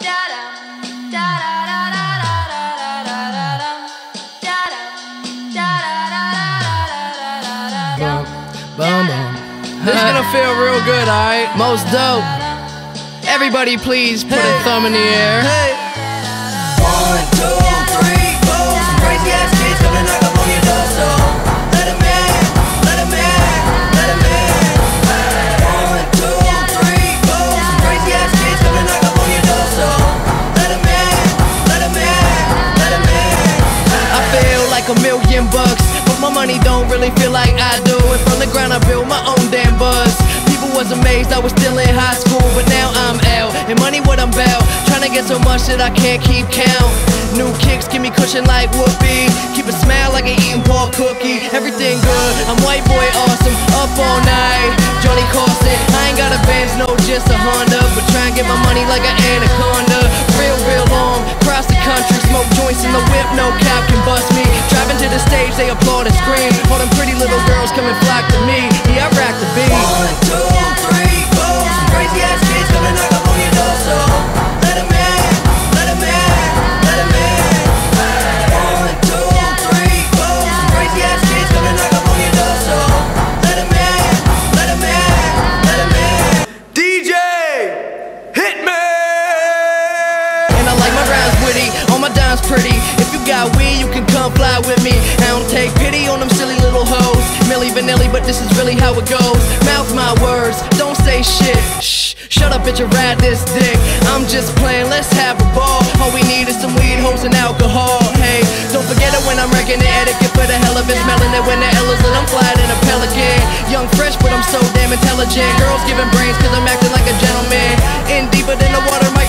This is gonna feel real good, alright? Most dope. Everybody please put a thumb in the air. Hey. 1, 2, 3, 4. Some crazy ass kids come to knock up on your door, so let 'em in, let 'em in, let 'em in. 1, 2, 3, 4. Some crazy ass kids come to knock up on your door, so let 'em in, let 'em in, let 'em in. I feel like $1,000,000, but my money don't really feel like I do. And from the ground I built my own damn buzz. People was amazed I was still in high school, but now I'm out, and money what I'm about. Trying to get so much that I can't keep count. New kicks give me cushion like whoopee. Keep a smile like an eating pork cookie. Everything good, I'm white boy awesome. Up all night, Johnny Carson. I ain't got a Benz, no just a Honda, but try and get my money like an anaconda. Real long, across the country. Smoke joints in the whip, no cop can bust me. Driving to the stage, they applaud and scream. All them pretty little girls come and flock to me. Yeah, I rack the beat. 1, 2, 3, 4. Some crazy ass kids come to knock up on your door, so let 'em in, let 'em in, let 'em in. 1, 2, 3, 4. Some crazy ass kids come to knock up on your door, so let 'em in, let 'em in, let 'em in. DJ, hit me! And I like my rhymes witty, all my dimes pretty. If you got weed, you can come fly with me. I don't take pity on them silly little hoes. Milli Vanilli, but this is really how it goes. Mouth my words, don't say shit. Shh, shut up, bitch, and ride this dick. I'm just playing, let's have a ball. All we need is some weed, hoes, and alcohol. Hey, don't forget it when I'm wrecking the etiquette for the hell of it. Smelling it when the L is lit, I'm flying in a pelican. Young, fresh, but I'm so damn intelligent. Girls giving brains, cause I'm acting like a gentleman. In deeper than the water, my